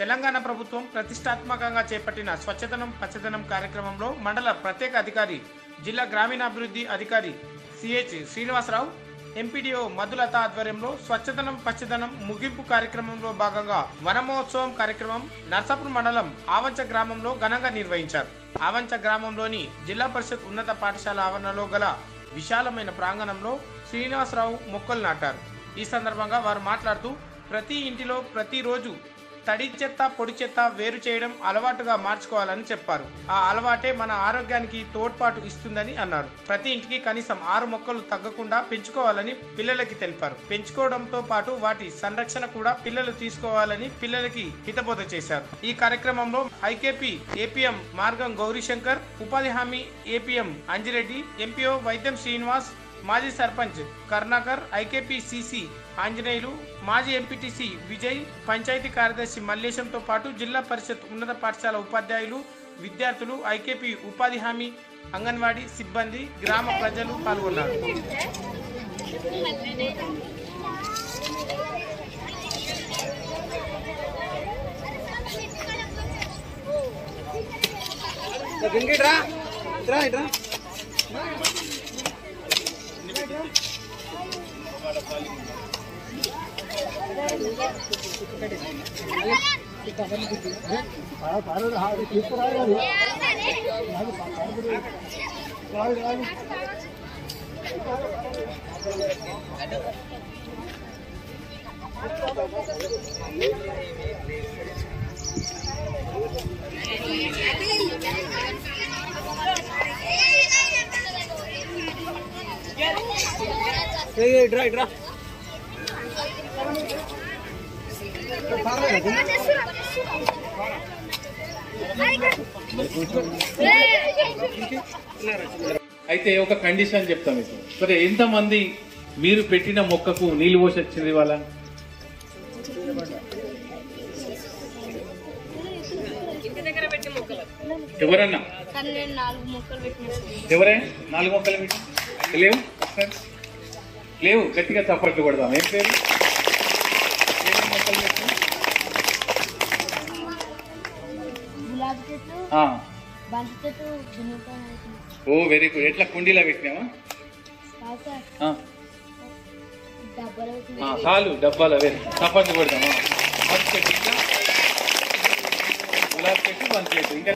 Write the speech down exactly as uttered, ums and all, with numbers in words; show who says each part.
Speaker 1: తెలంగాణ ప్రభుత్వం ప్రతిష్టాత్మకంగా చేపట్టిన స్వచ్ఛతనం పచ్చదనం కార్యక్రమంలో మండల ప్రత్యేక అధికారి, జిల్లా గ్రామీణాభివృద్ధి అధికారి సిహెచ్ శ్రీనివాసరావు, ఎంపీడీఓ మధులత ఆధ్వర్యంలో స్వచ్ఛతనం పచ్చదనం ముగింపు కార్యక్రమంలో భాగంగా వన మహోత్సవం కార్యక్రమం నర్సాపూర్ మండలం ఆవంచ గ్రామంలో ఘనంగా నిర్వహించారు. ఆవంచ గ్రామంలోని జిల్లా పరిషత్ ఉన్నత పాఠశాల ఆవరణలో గల విశాలమైన ప్రాంగణంలో శ్రీనివాసరావు మొక్కలు నాటారు. ఈ సందర్భంగా వారు మాట్లాడుతూ ప్రతి ఇంటిలో ప్రతిరోజు తడి చెత్త పొడి చెత్త వేరు చేయడం అలవాటుగా మార్చుకోవాలని చెప్పారు. ఆ అలవాటే మన ఆరోగ్యానికి తోడ్పాటు ఇస్తుందని అన్నారు. ప్రతి ఇంటికి కనీసం ఆరు మొక్కలు తగ్గకుండా పెంచుకోవాలని పిల్లలకి తెలిపారు. పెంచుకోవడంతో పాటు వాటి సంరక్షణ కూడా పిల్లలు తీసుకోవాలని పిల్లలకి హితబోధ చేశారు. ఈ కార్యక్రమంలో ఐకేపీ ఏపీఎం మార్గం గౌరీశంకర్, ఉపాధి హామీ ఏపీఎం అంజిరెడ్డి, ఎంపీఓ వైద్యం శ్రీనివాస్, మాజీ సర్పంచ్ కర్ణాకర్, ఐకేపీ సిసి ఆంజనేయులు, మాజీ ఎంపీటీసీ విజయ్, పంచాయతీ కార్యదర్శి మల్లేశంతో పాటు జిల్లా పరిషత్ ఉన్నత పాఠశాల ఉపాధ్యాయులు, విద్యార్థులు, ఐకేపీ ఉపాధి హామీ అంగన్వాడీ సిబ్బంది, గ్రామ ప్రజలు పాల్గొన్నారు.
Speaker 2: ఇట్రా ఇట్రా
Speaker 3: అయితే ఒక కండిషన్ చెప్తాం మీకు. సరే, ఎంతమంది మీరు పెట్టిన మొక్కకు నీళ్లు పోసి వచ్చింది వాళ్ళ? ఎవరన్నా ఎవరే నాలుగు మొక్కలు పెట్టి లేవు? లేవు, గట్టిగా చప్పట్లు కొడదాం. ఏం పేరు? మొక్కలు పెట్టి ఓ వెరీ గుడ్. ఎట్లా కుండీలో పెట్టినావా? చాలు, డబ్బాలో వేరే చప్పట్లు కొడదామా? గులాబీ చెట్టు, బంతి చెట్టు, ఇంకా